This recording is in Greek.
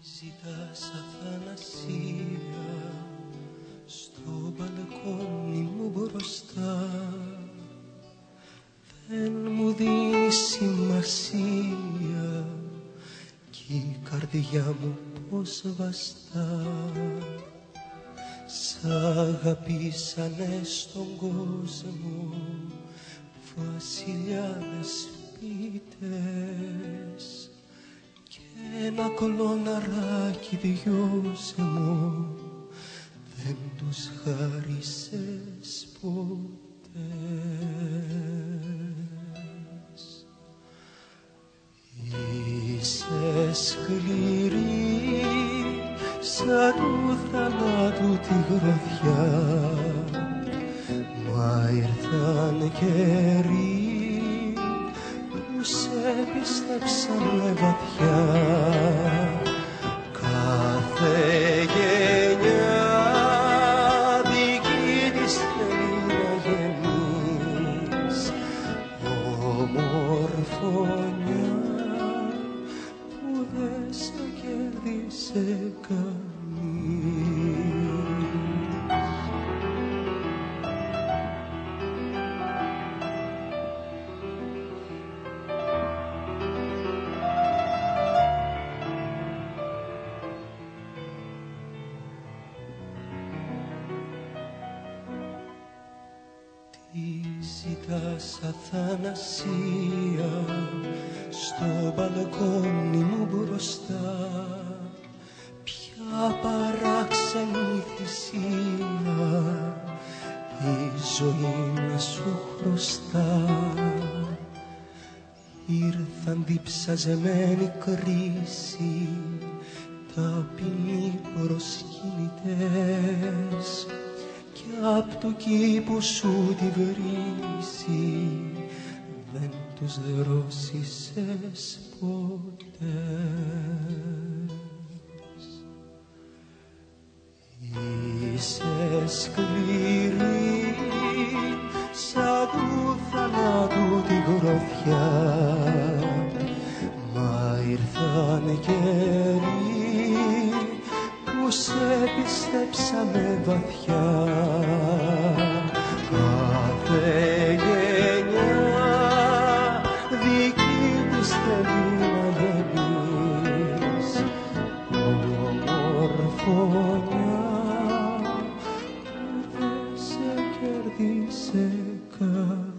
Ζητάς αθανασία στο μπαλκόνι μου μπροστά. Δεν μου δίνει σημασία κι η καρδιά μου πως βαστά. Σ' αγαπήσανε στον κόσμο βασιλιάδες ποιητές κι ένα κολοναράκι δυο δεν τους χάρισες ποτέ. Είσαι σκληρή σαν του θανάτου τη γροθιά, μα ήρθαν καιροί που σε πίστεψανε βαθιά. Κάθε γενιά δική της θέλει να γεννείς ομορφωνιά που δεν σε κέρδισε κανείς. Τι ζητάς αθανασία στο μπαλκόνι μου μπροστά, ποια παράξενη θυσία η ζωή να σου χρωστά. Ήρθαν διψαζεμένη κρίση ταπεινοί προσκυνητές κι απ' του κήπου σου τη βρύση δεν τους δρόσισες ποτέ. Είσαι σκληρή σαν του θανάτου τη γροθιά, μα ήρθαν καιροί που σε πιστέψαμε βαθιά. Κάθε γενιά δική της θέλει να γεννείς ομορφωνιά που δεν σε κέρδισε κανείς.